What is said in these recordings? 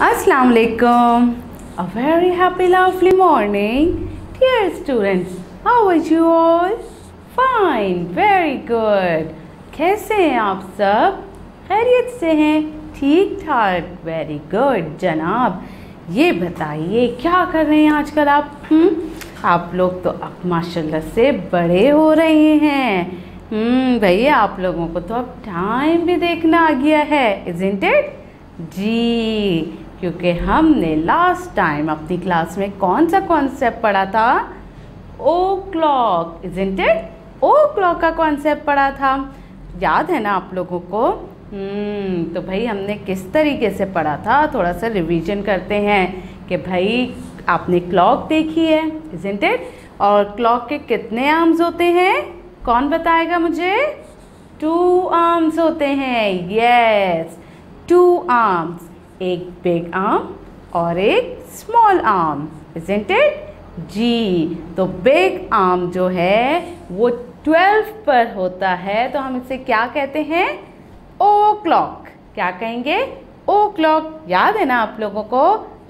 Assalamu alaikum. A very happy lovely morning. Dear students, how are you all? Fine, very good. कैसे हैं आप सब? खैरियत से हैं? ठीक ठाक, वेरी गुड जनाब। ये बताइए क्या कर रहे हैं आजकल आप? आप लोग तो अब माशाल्लाह से बड़े हो रहे हैं। भैया आप लोगों को तो अब टाइम भी देखना आ गया है, इज़न्ट इट? जी, क्योंकि हमने लास्ट टाइम अपनी क्लास में कौन सा कॉन्सेप्ट पढ़ा था? O'clock, isn't it? O'clock का कॉन्सेप्ट पढ़ा था, याद है ना आप लोगों को? तो भाई हमने किस तरीके से पढ़ा था, थोड़ा सा रिवीजन करते हैं कि भाई आपने क्लॉक देखी है, इज़न्ट इट? और क्लॉक के कितने आर्म्स होते हैं? कौन बताएगा मुझे? 2 आर्म्स होते हैं, यस, 2 आर्म्स, एक बिग आर्म और एक स्मॉल आर्म, इज़न्ट इट? जी, तो बिग आर्म जो है वो 12 पर होता है, तो हम इसे क्या कहते हैं? O'clock. क्या कहेंगे? O'clock. याद है ना आप लोगों को?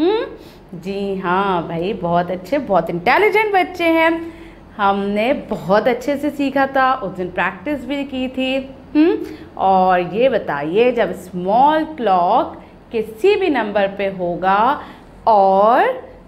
जी हाँ भाई, बहुत अच्छे, बहुत इंटेलिजेंट बच्चे हैं। हमने बहुत अच्छे से सीखा था, उस दिन प्रैक्टिस भी की थी। और ये बताइए, जब स्मॉल क्लॉक किसी भी नंबर पे होगा और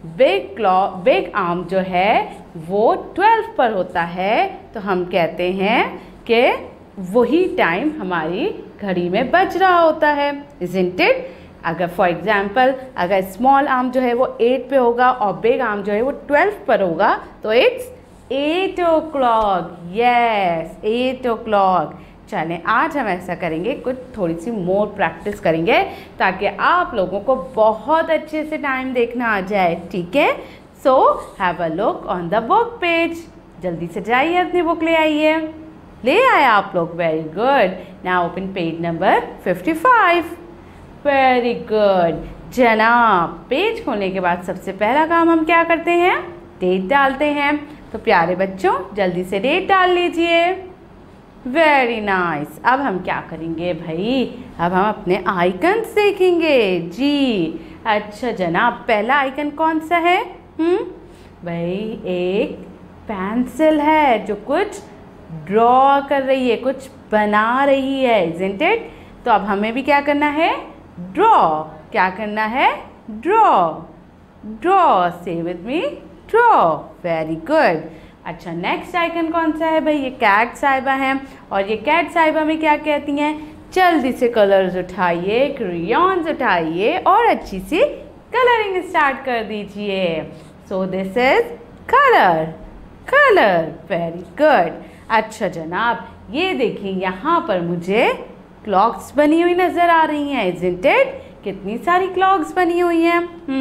बिग आर्म जो है वो 12 पर होता है, तो हम कहते हैं कि वही टाइम हमारी घड़ी में बज रहा होता है, इज़न्ट इट? अगर फॉर एग्जांपल अगर स्मॉल आर्म जो है वो 8 पे होगा और बिग आर्म जो है वो 12 पर होगा, तो इट्स 8 o'clock, यस, 8 o'clock। चलें, आज हम ऐसा करेंगे, कुछ थोड़ी सी मोर प्रैक्टिस करेंगे ताकि आप लोगों को बहुत अच्छे से टाइम देखना आ जाए, ठीक है? So have a look on the book page. जल्दी से जाइए, अपनी बुक ले आइए। ले आए आप लोग? Very good. Now open page number 55। Very good जनाब। पेज खोलने के बाद सबसे पहला काम हम क्या करते हैं? डेट डालते हैं। तो प्यारे बच्चों, जल्दी से डेट डाल लीजिए। Very nice. अब हम क्या करेंगे भाई? अब हम अपने आइकन्स देखेंगे। जी अच्छा जनाब, पहला आइकन कौन सा है? भाई एक पेंसिल है जो कुछ ड्रॉ कर रही है, कुछ बना रही है, इज़न्ट इट? तो अब हमें भी क्या करना है? ड्रॉ। क्या करना है? Draw. Draw, say with me, draw. Very good. अच्छा, नेक्स्ट आइकन कौन सा है भाई? ये कैट साहिबा है, और ये कैट साहिबा में क्या कहती हैं? जल्दी से कलर्स उठाइए, क्रेयॉन्स उठाइए और अच्छी सी कलरिंग स्टार्ट कर दीजिए। So this is colour. Colour, very good. अच्छा जनाब, ये देखिए यहाँ पर मुझे क्लॉक्स बनी हुई नज़र आ रही हैं, इज़न्ट इट? कितनी सारी क्लॉक्स बनी हुई हैं।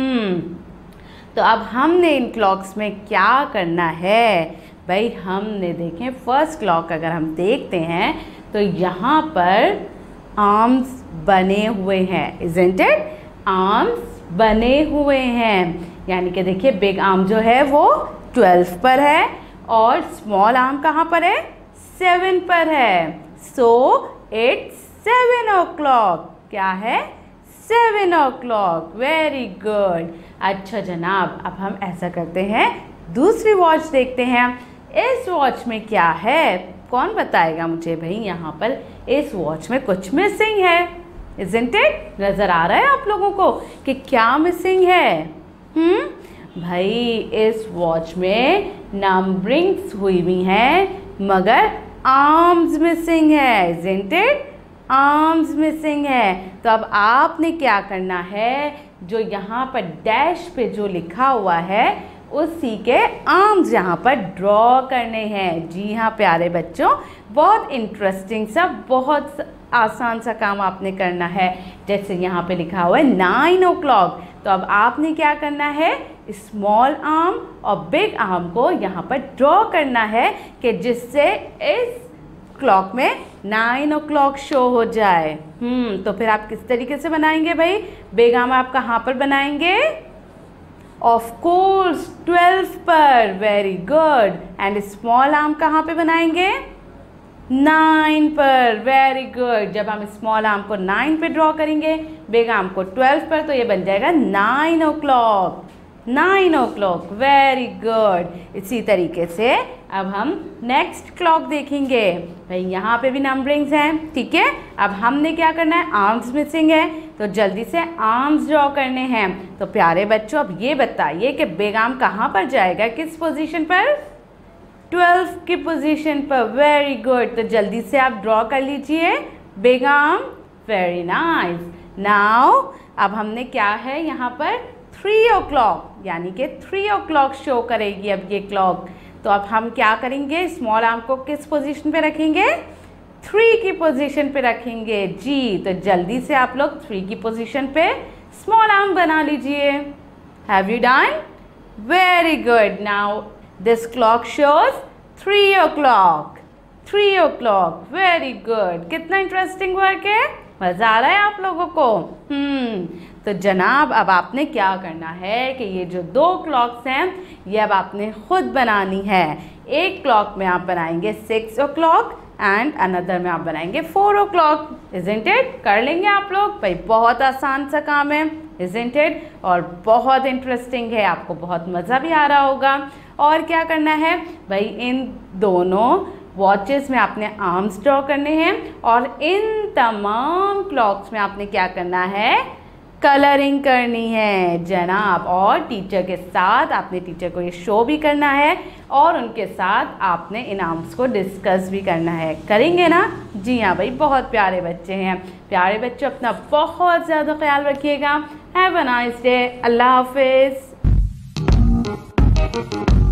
तो अब हमने इन क्लॉक्स में क्या करना है भाई? हमने देखें, फर्स्ट क्लॉक अगर हम देखते हैं तो यहाँ पर आर्म्स बने हुए हैं, इज़न्ट इट? आर्म्स बने हुए हैं, यानी कि देखिए बिग आर्म जो है वो 12 पर है और स्मॉल आर्म कहाँ पर है? 7 पर है। So it's 7 o'clock। क्या है? 7 o'clock। Very good. अच्छा जनाब, अब हम ऐसा करते हैं, दूसरी वॉच देखते हैं। इस वॉच में क्या है? कौन बताएगा मुझे भाई? यहाँ पर इस वॉच में कुछ मिसिंग है, इज़न्ट इट? नज़र आ रहा है आप लोगों को कि क्या मिसिंग है? भाई इस वॉच में नंबरिंग्स हुई हुई हैं मगर आर्म्स मिसिंग है, इज़न्ट इट? आर्म्स मिसिंग है। तो अब आपने क्या करना है? जो यहाँ पर डैश पे जो लिखा हुआ है उसी के आर्म्स यहाँ पर ड्रॉ करने हैं। जी हाँ प्यारे बच्चों, बहुत इंटरेस्टिंग सा, बहुत आसान सा काम आपने करना है। जैसे यहाँ पे लिखा हुआ है 9 o'clock, तो अब आपने क्या करना है? स्मॉल आर्म और बिग आर्म को यहाँ पर ड्रॉ करना है कि जिससे इस क्लॉक में 9 o'clock शो हो जाए। तो फिर आप किस तरीके से बनाएंगे भाई? बिग आर्म आप कहाँ पर बनाएंगे? ऑफ कोर्स 12 पर। Very good. And small arm कहाँ पे बनाएंगे? 9 पर। Very good. जब हम स्मॉल आर्म को 9 पे ड्रॉ करेंगे, बिग आर्म को 12 पर, तो ये बन जाएगा 9 o'clock। 9 o'clock। Very good. इसी तरीके से अब हम नेक्स्ट क्लॉक देखेंगे। भाई यहाँ पे भी नंबरिंग्स हैं, ठीक है। अब हमने क्या करना है, आर्म्स मिसिंग है तो जल्दी से आर्म्स ड्रॉ करने हैं। तो प्यारे बच्चों अब ये बताइए कि बिग आर्म कहाँ पर जाएगा, किस पोजीशन पर? 12 की पोजीशन पर। Very good. तो जल्दी से आप ड्रॉ कर लीजिए big arm. Very nice. Now अब हमने क्या है यहाँ पर 3 o'clock, यानी कि 3 o'clock शो करेगी अब ये क्लॉक। तो अब हम क्या करेंगे, स्मॉल आर्म को किस पोजीशन पे रखेंगे? 3 की पोजीशन पे रखेंगे जी। तो जल्दी से आप लोग 3 की पोजीशन पे स्मॉल आर्म बना लीजिए। Have you done? Very good. Now this clock shows 3 o'clock। 3 o'clock। Very good. कितना इंटरेस्टिंग वर्क है, मज़ा आ रहा है आप लोगों को? तो जनाब अब आपने क्या करना है कि ये जो 2 क्लॉक्स हैं ये अब आपने खुद बनानी है। एक क्लॉक में आप बनाएंगे 6 o'clock एंड अनदर में आप बनाएंगे 4 o'clock। Isn't it? कर लेंगे आप लोग? भाई बहुत आसान सा काम है, इज़न्ट इट? और बहुत इंटरेस्टिंग है, आपको बहुत मज़ा भी आ रहा होगा। और क्या करना है भाई, इन दोनों वॉचेस में आपने आर्म्स ड्रॉ करने हैं और इन तमाम क्लॉक्स में आपने क्या करना है, कलरिंग करनी है जनाब। और टीचर के साथ आपने टीचर को ये शो भी करना है और उनके साथ आपने इन आर्म्स को डिस्कस भी करना है। करेंगे ना? जी हाँ भाई, बहुत प्यारे बच्चे हैं। प्यारे बच्चों अपना बहुत ज़्यादा ख्याल रखिएगा। Have a nice day. अल्लाह हाफिज़।